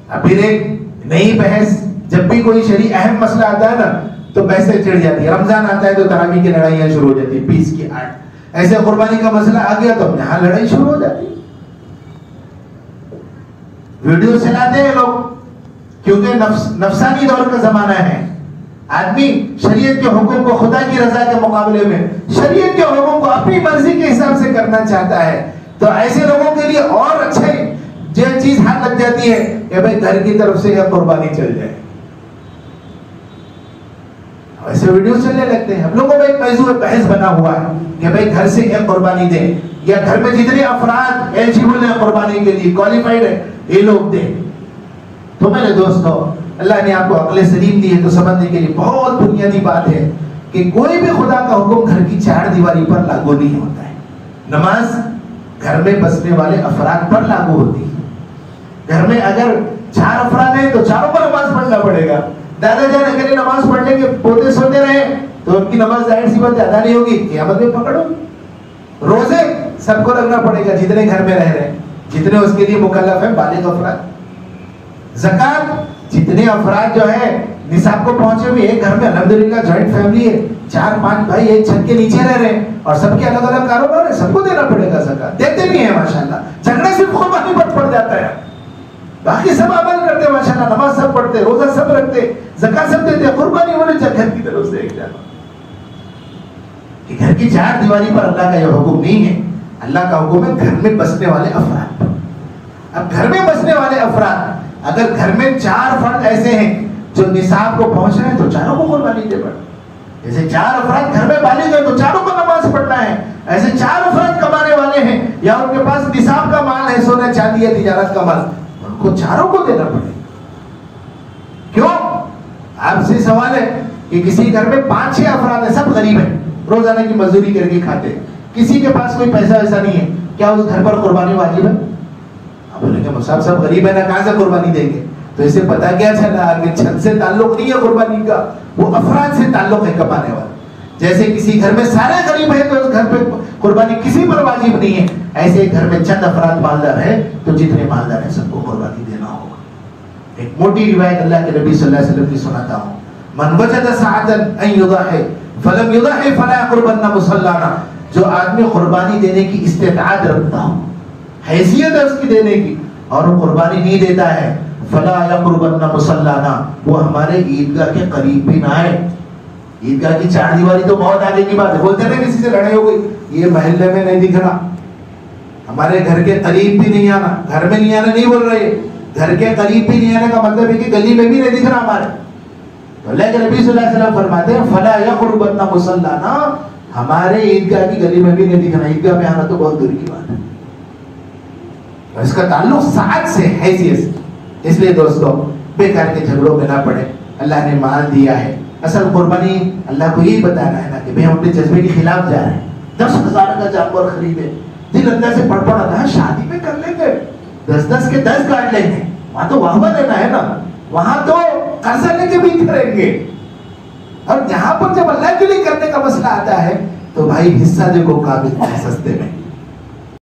اب پھر ایک نئی بحث، جب بھی کوئی شرعی اہم مسئلہ آتا ہے نا تو بحثیں چڑھ جاتی ہے. رمضان آتا ہے تو تراویح کی لڑائیاں شروع ہو جاتی ہیں 20 کی 8. ایسے قربانی کا مسئلہ آ گیا تو یہاں لڑائی شروع ہو جاتی ہے. ویڈیو چلاتے ہیں لوگ کیونکہ نفسانی دور کا زمانہ ہے. آدمی شریعت کے حکم کو خدا کی رضا کے مقابلے میں شریعت کے حکم کو اپنی مرضی کے حساب سے کرنا چاہتا ہے. تو ایسے لوگوں کے لیے اور اچھے جو چیز ہاتھ لگ جاتی ہے کہ بھائی گھر کی طرف سے یا قربانی چل جائے. ایسے ویڈیو چلنے لگتے ہیں. ہم لوگوں میں ایک موضوع بحث بنا ہوا ہے کہ بھائی گھر سے ایک قربانی دیں یا گھر میں جتنے افراد ایلیجیبل ہیں قربانی کے لیے کوالیفائڈ ہے یہ لوگ دیں. تو میرے دوستو اللہ نے آپ کو عقل سلیم دی ہے تو سمجھنے کے لیے بہت بنیادی بات ہے کہ کوئی بھی خدا کا حکم گھر کی چار دیواری پر لاگو نہیں ہوتا ہے. نماز گھر میں بسنے والے افراد پر لاگو ہوتی ہے. گھر میں اگر 4 افراد ہیں تو چاروں پر نماز پڑھنا پڑے گا. دادا جان اگر نماز پڑھ لیں گے پوتے سوتے رہے تو ان کی نماز ظاہر سی بات ادا نہیں ہوگی. قیامت میں پکڑو. روزے سب کو رکھنا پڑے گا جتنے گھر میں رہ رہے ہیں جتنے اس کے لیے مکلف ہیں بالغ افراد. زکات جتنے افراد جو ہے نصاب کو پہنچے ہوئے ایک گھر میں الحمدللہ جوائنٹ فیملی ہے 4-5 بھائی ایک چھت کے نیچے رہ رہے ہیں اور سب کے الگ الگ کاروبار ہے سب کو دینا پڑے گا زکات. دیتے بھی ہیں ماشاءاللہ. جھگڑا صرف قربانی پر پڑ جاتا ہے باقی سب عمل کرتے ماشاءاللہ. نماز سب پڑھتے روزہ سب رکھتے زکات سب دیتے قربانی ہونے چاہے گھر کی طرف سے ایک جانا کہ گھر کی 4 دیواری پر اللہ کا یہ حکم نہیں ہے. اللہ کا حکم ہے گھر میں بسنے والے افراد. اب گھر میں بسنے والے افراد اگر گھر میں 4 فرد ایسے ہیں جو نصاب کو پہنچ رہے ہیں تو چاروں کو قربانی دے پڑے. جیسے 4 افراد گھر میں بالغ ہیں تو چاروں کو نماز پڑھنا ہے. ایسے 4 افراد کمانے والے ہیں یا ان کے پاس نصاب کا مال ہے سونا چاندی ہے تجارت کا مال ان کو چاروں کو دینا پڑے. کیوں؟ آپ سے سوال ہے کہ کسی گھر میں 5-6 افراد ہیں سب غریب ہیں روزانہ کی مزدوری کر کے کھاتے کسی کے پاس کوئی پیسہ ایسا نہیں ہے کیا اس گھر پر قربانی واجب ہے؟ اب بولے کہ مصعب صاحب غریب ہے نا کہاں سے قربانی دیں گے؟ تو اسے پتا کیا چلا کہ چھت سے تعلق نہیں ہے قربانی کا وہ افراد سے تعلق ہے کمانے والا. جیسے کسی گھر میں سارے غریب ہیں تو اس گھر پہ قربانی کسی پر واجب نہیں ہے. ایسے گھر میں چند افراد مالدار ہیں تو جتنے مالدار ہیں سب کو قربانی دینا ہوگا. ایک موٹی روایت اللہ کے نبی صلی اللہ علیہ وسلم کی سناتا ہوں. من وجد سعتا ان یضحی فلم یضحی فلا یقربن مصلانا. جو آدمی قربانی دینے کی استطاعت رکھتا ہو حیثیت ہے اس کی دینے کی اور وہ قربانی نہیں دیتا ہے فلا یقربن مصلانا وہ ہمارے عیدگاہ کے قریب بھی نہ آئے. عیدگاہ کی 4 دیواری تو بہت آگے کی بات ہے. بولتے نا کسی سے لڑائی ہو گئی یہ محلے میں نہیں دکھ رہا ہمارے گھر کے قریب بھی نہیں آنا. گھر میں نہیں آنا نہیں بول رہے گھر کے قریب بھی نہیں آنے کا مطلب ہے کہ گلی میں بھی نہیں دکھ رہا ہمارے. تو اللہ کے نبی صلی اللہ علیہ وسلم فرماتے ہیں فلا یقربن مصلانا ہمارے عیدگاہ کی گلی میں بھی نہیں دکھ رہا. عیدگاہ میں آنا تو بہت دور کی بات ہے. اس کا تعلق سعادت سے حیثیت سے. اس لیے دوستو بیکار کے جھگڑوں میں نہ پڑے. اللہ نے مال دیا ہے اصل قربانی اللہ کو یہی بتانا ہے نا کہ ہم اپنے جذبے کے خلاف جا رہے ہیں. 10,000 کا جانور خریدے دل اللہ سے پڑ پڑا تھا شادی میں کر لیں گے 10 کے 10 کاٹ لیں گے وہاں تو واہ واہ دینا ہے نا وہاں تو قرضہ لے کے بھی کریں گے. اور یہاں پر جب اللہ کے لیے کرنے کا مسئلہ آتا ہے تو بھائی حصہ جو کو قابل ہے سستے میں